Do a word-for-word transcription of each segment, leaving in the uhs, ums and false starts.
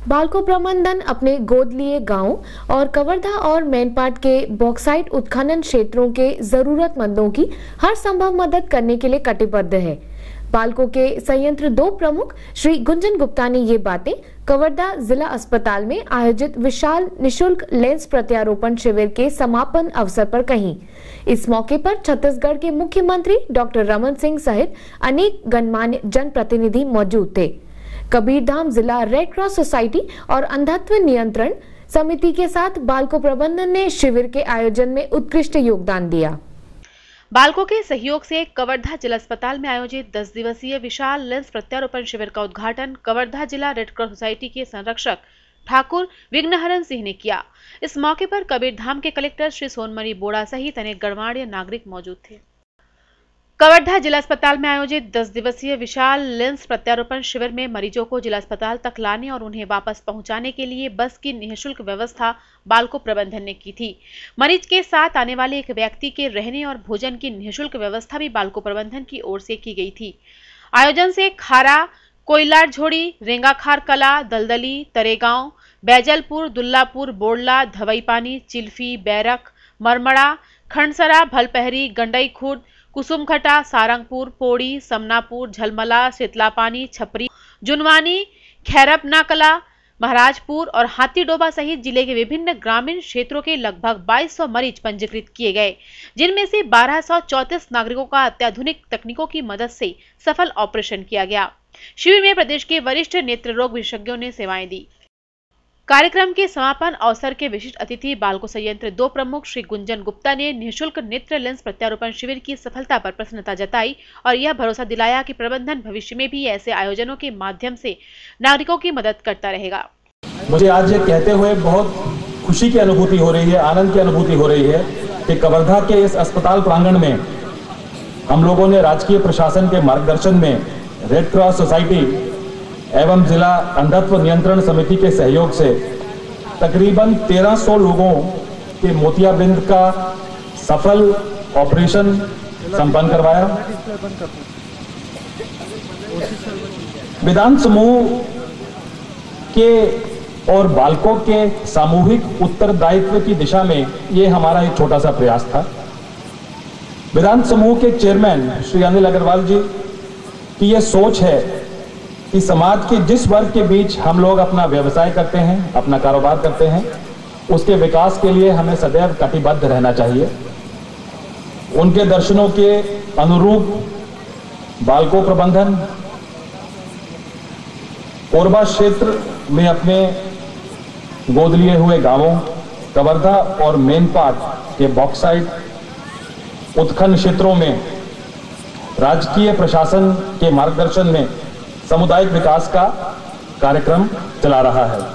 बाल्को प्रबंधन अपने गोद लिए गांव और कवर्धा और मैनपाट के बॉक्साइट उत्खनन क्षेत्रों के जरूरतमंदों की हर संभव मदद करने के लिए कटिबद्ध है। बाल्को के संयंत्र दो प्रमुख श्री गुंजन गुप्ता ने ये बातें कवर्धा जिला अस्पताल में आयोजित विशाल निशुल्क लेंस प्रत्यारोपण शिविर के समापन अवसर पर कही। इस मौके पर छत्तीसगढ़ के मुख्यमंत्री डॉक्टर रमन सिंह सहित अनेक गणमान्य जनप्रतिनिधि मौजूद थे। कबीरधाम जिला रेड क्रॉस सोसाइटी और अंधत्व नियंत्रण समिति के साथ बाल्को प्रबंधन ने शिविर के आयोजन में उत्कृष्ट योगदान दिया। बाल्को के सहयोग से कवर्धा जिला अस्पताल में आयोजित दस दिवसीय विशाल लेंस प्रत्यारोपण शिविर का उद्घाटन कवर्धा जिला रेड क्रॉस सोसाइटी के संरक्षक ठाकुर विघ्नहरण सिंह ने किया। इस मौके पर कबीरधाम के कलेक्टर श्री सोनमणि बोड़ा सहित अनेक गणमान्य नागरिक मौजूद थे। कवर्धा जिला अस्पताल में आयोजित दस दिवसीय विशाल लेंस प्रत्यारोपण शिविर में मरीजों को जिला अस्पताल तक लाने और उन्हें वापस पहुंचाने के लिए बस की निःशुल्क व्यवस्था बाल्को प्रबंधन ने की थी। मरीज के साथ आने वाले एक व्यक्ति के रहने और भोजन की निःशुल्क व्यवस्था भी बाल्को प्रबंधन की ओर से की गई थी। आयोजन से खारा, कोयलार झोड़ी, रेंगाखार कला, दलदली, तरेगांव, बैजलपुर, दुल्लापुर, बोड़ला, धवईपानी, चिल्फी, बैरक, मरमड़ा, खंडसरा, भलपहरी, गंडई खुर्द, कुसुमखटा, सारंगपुर, पोड़ी, समनापुर, झलमला, शीतलापानी, छपरी, जुनवानी, खैरपनाकला, महाराजपुर और हाथीडोबा सहित जिले के विभिन्न ग्रामीण क्षेत्रों के लगभग बाईस सौ मरीज पंजीकृत किए गए, जिनमें से बारह सौ चौंतीस नागरिकों का अत्याधुनिक तकनीकों की मदद से सफल ऑपरेशन किया गया। शिविर में प्रदेश के वरिष्ठ नेत्र रोग विशेषज्ञों ने सेवाएं दी। कार्यक्रम के समापन अवसर के विशिष्ट अतिथि बाल्को संयंत्र दो प्रमुख श्री गुंजन गुप्ता ने निःशुल्क नेत्र लेंस प्रत्यारोपण शिविर की सफलता पर प्रसन्नता जताई और यह भरोसा दिलाया कि प्रबंधन भविष्य में भी ऐसे आयोजनों के माध्यम से नागरिकों की मदद करता रहेगा। मुझे आज ये कहते हुए बहुत खुशी की अनुभूति हो रही है, आनंद की अनुभूति हो रही है कि कवर्धा के इस अस्पताल प्रांगण में हम लोगों ने राजकीय प्रशासन के मार्गदर्शन में रेड क्रॉस सोसाइटी एवं जिला अंधत्व नियंत्रण समिति के सहयोग से तकरीबन तेरह सौ लोगों के मोतियाबिंद का सफल ऑपरेशन संपन्न करवाया। विधान समूह के और बाल्को के सामूहिक उत्तरदायित्व की दिशा में ये हमारा एक छोटा सा प्रयास था। विधान समूह के चेयरमैन श्री अनिल अग्रवाल जी की ये सोच है कि समाज के जिस वर्ग के बीच हम लोग अपना व्यवसाय करते हैं, अपना कारोबार करते हैं, उसके विकास के लिए हमें सदैव कटिबद्ध रहना चाहिए। उनके दर्शनों के अनुरूप बाल्को प्रबंधन कोरबा क्षेत्र में अपने गोद लिए हुए गांवों कवर्धा और मेनपाट के बॉक्साइट उत्खनन क्षेत्रों में राजकीय प्रशासन के मार्गदर्शन में सामुदायिक विकास का कार्यक्रम चला रहा है।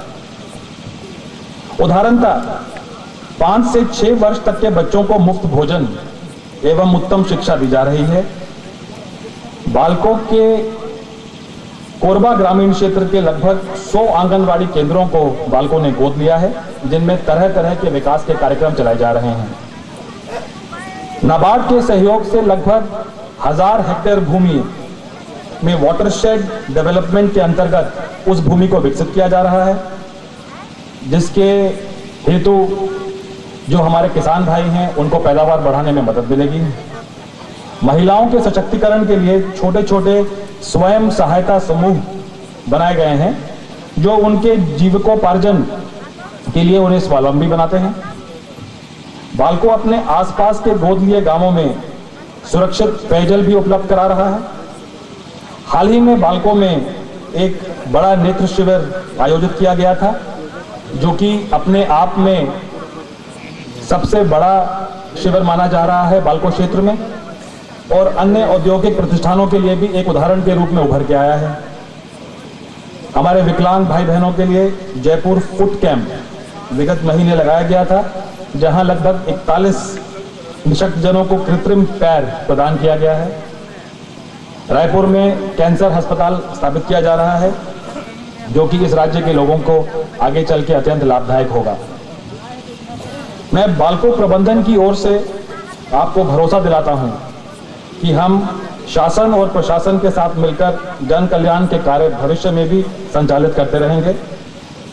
उदाहरणतः पांच से छह वर्ष तक के बच्चों को मुफ्त भोजन एवं उत्तम शिक्षा दी जा रही है। बाल्को के कोरबा ग्रामीण क्षेत्र के लगभग सौ आंगनवाड़ी केंद्रों को बाल्को ने गोद लिया है, जिनमें तरह तरह के विकास के कार्यक्रम चलाए जा रहे हैं। नाबार्ड के सहयोग से लगभग हजार हेक्टेयर भूमि में वाटरशेड डेवलपमेंट के अंतर्गत उस भूमि को विकसित किया जा रहा है, जिसके हेतु जो हमारे किसान भाई हैं उनको पैदावार बढ़ाने में मदद मिलेगी। महिलाओं के सशक्तिकरण के लिए छोटे छोटे स्वयं सहायता समूह बनाए गए हैं, जो उनके जीविकोपार्जन के लिए उन्हें स्वावलंबी बनाते हैं। बाल्को अपने आसपास के गोद लिए गांवों में सुरक्षित पेयजल भी उपलब्ध करा रहा है। हाल ही में बाल्को में एक बड़ा नेत्र शिविर आयोजित किया गया था, जो कि अपने आप में सबसे बड़ा शिविर माना जा रहा है बाल्को क्षेत्र में, और अन्य औद्योगिक प्रतिष्ठानों के लिए भी एक उदाहरण के रूप में उभर के आया है। हमारे विकलांग भाई बहनों के लिए जयपुर फुट कैंप विगत महीने लगाया गया था, जहां लगभग इकतालीस निशक्तजनों को कृत्रिम पैर प्रदान किया गया है। रायपुर में कैंसर अस्पताल स्थापित किया जा रहा है, जो कि इस राज्य के लोगों को आगे चल के अत्यंत लाभदायक होगा। मैं बाल्को प्रबंधन की ओर से आपको भरोसा दिलाता हूं कि हम शासन और प्रशासन के साथ मिलकर जन कल्याण के कार्य भविष्य में भी संचालित करते रहेंगे।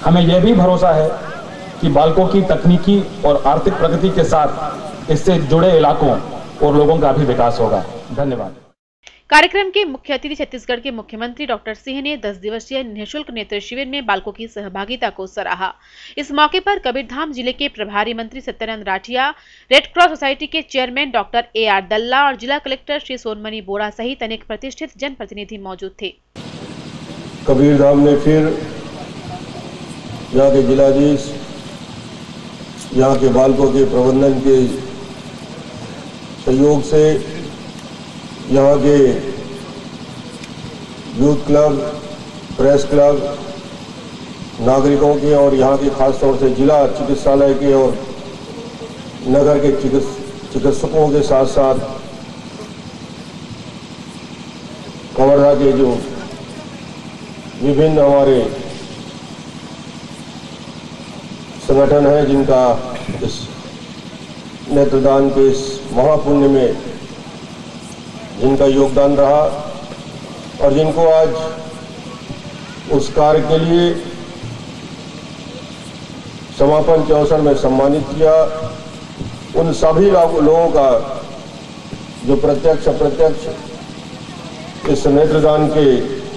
हमें यह भी भरोसा है कि बालकों की तकनीकी और आर्थिक प्रगति के साथ इससे जुड़े इलाकों और लोगों का भी विकास होगा। धन्यवाद। कार्यक्रम के मुख्य अतिथि छत्तीसगढ़ के मुख्यमंत्री डॉक्टर सिंह ने दस दिवसीय निःशुल्क नेत्र शिविर में बालकों की सहभागिता को सराहा। इस मौके पर कबीरधाम जिले के प्रभारी मंत्री Satyanand Rathia, red cross society के chairman doctor A R Dalla और जिला कलेक्टर श्री सोनमणि बोरा सहित अनेक प्रतिष्ठित जनप्रतिनिधि मौजूद थे। कबीरधाम में फिर यहाँ के जिलाधीश, यहाँ के बालकों के प्रबंधन के सहयोग से यहाँ के यूथ क्लब, प्रेस क्लब, नागरिकों के और यहाँ के खास तौर से जिला चिकित्सालय के और नगर के चिकित्सकों के साथ साथ कवर्धा के जो विभिन्न हमारे संगठन हैं जिनका इस नेत्रदान के इस महापुण्य में जिनका योगदान रहा और जिनको आज उस कार्य के लिए समापन के अवसर में सम्मानित किया, उन सभी लोगों का जो प्रत्यक्ष अप्रत्यक्ष इस नेत्रदान के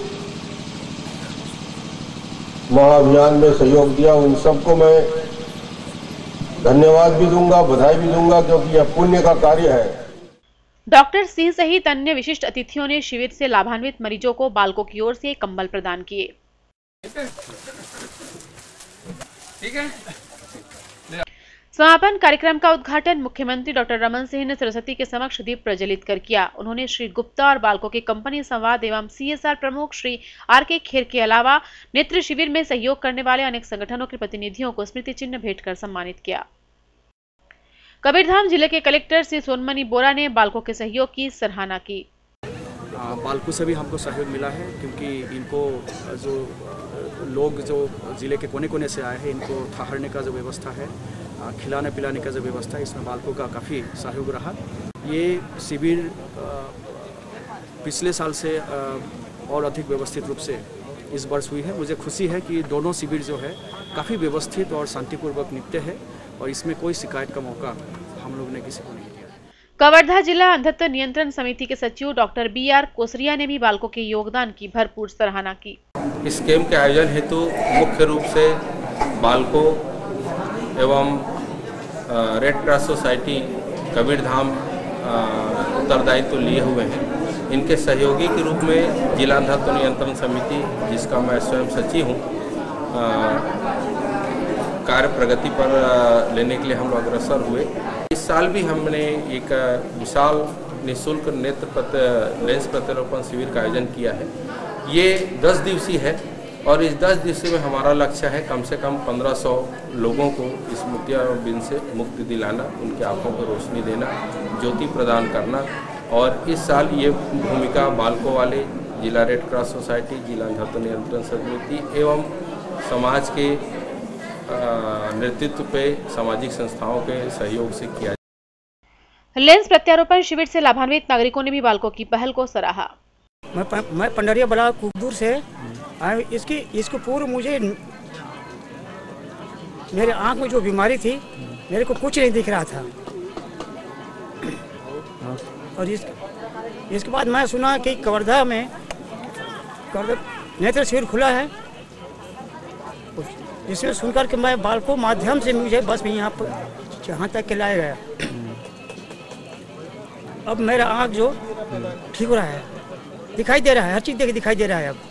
महाअभियान में सहयोग दिया, उन सबको मैं धन्यवाद भी दूंगा, बधाई भी दूंगा, क्योंकि यह पुण्य का कार्य है। डॉक्टर सिंह सहित अन्य विशिष्ट अतिथियों ने शिविर से लाभान्वित मरीजों को बालकों की ओर से कंबल प्रदान किए। ठीक है। समापन कार्यक्रम का उद्घाटन मुख्यमंत्री डॉक्टर रमन सिंह ने सरस्वती के समक्ष दीप प्रज्वलित कर किया। उन्होंने श्री गुप्ता और बालकों के कंपनी संवाद एवं सीएसआर प्रमुख श्री आर के खेर के अलावा नेत्र शिविर में सहयोग करने वाले अनेक संगठनों के प्रतिनिधियों को स्मृति चिन्ह भेंट कर सम्मानित किया। कबीरधाम जिले के कलेक्टर श्री सोनमणि बोरा ने बालकों के सहयोग की सराहना की। बालकों से भी हमको सहयोग मिला है, क्योंकि इनको जो लोग जो जिले के कोने कोने से आए हैं, इनको ठहरने का जो व्यवस्था है, खिलाने पिलाने का जो व्यवस्था है, इसमें बालकों का काफ़ी सहयोग रहा। ये शिविर पिछले साल से और अधिक व्यवस्थित रूप से इस वर्ष हुई है। मुझे खुशी है कि दोनों शिविर जो है काफ़ी व्यवस्थित और शांतिपूर्वक निपटे हैं और इसमें कोई शिकायत का मौका हम लोग ने किसी को नहीं दिया। कवर्धा जिला अंधत्व नियंत्रण समिति के सचिव डॉक्टर बी आर कोसरिया ने भी बालकों के योगदान की भरपूर सराहना की। इस कैंप के आयोजन हेतु मुख्य रूप से बालकों एवं रेड क्रॉस सोसाइटी कबीरधाम उत्तरदायित्व तो लिए हुए हैं। इनके सहयोगी के रूप में जिला अंधत्व नियंत्रण समिति, जिसका मैं स्वयं सचिव हूँ, कार्य प्रगति पर लेने के लिए हम लोग अग्रसर हुए। इस साल भी हमने एक विशाल निःशुल्क नेत्र प्रत्य लेंस प्रत्यारोपण शिविर का आयोजन किया है। ये दस दिवसीय है और इस दस दिवसीय में हमारा लक्ष्य है कम से कम पंद्रह सौ लोगों को इस मोतियाबिंद से मुक्ति दिलाना, उनकी आंखों को रोशनी देना, ज्योति प्रदान करना। और इस साल ये भूमिका बालकों वाले जिला रेड क्रॉस सोसाइटी, जिला अंधत्व नियंत्रण समिति एवं समाज के नेतृत्व पे सामाजिक संस्थाओं के सहयोग से किया। लेंस प्रत्यारोपण शिविर से लाभान्वित नागरिकों ने भी बालकों की पहल को सराहा। मैं प, मैं पंडरिया बड़ा कुकदूर से इसकी इसको पूर्व मुझे मेरे आंख में जो बीमारी थी, मेरे को कुछ नहीं दिख रहा था। और इस इसके बाद मैं सुना कि कवर्धा में नेत्र शिविर खुला है। इसमें सुनकर के मैं बालकों माध्यम से मुझे बस भी यहाँ पर जहाँ तक के लाया गया। अब मेरा आँख जो ठीक हो रहा है, दिखाई दे रहा है, हर चीज़ देख दिखाई दे रहा है अब।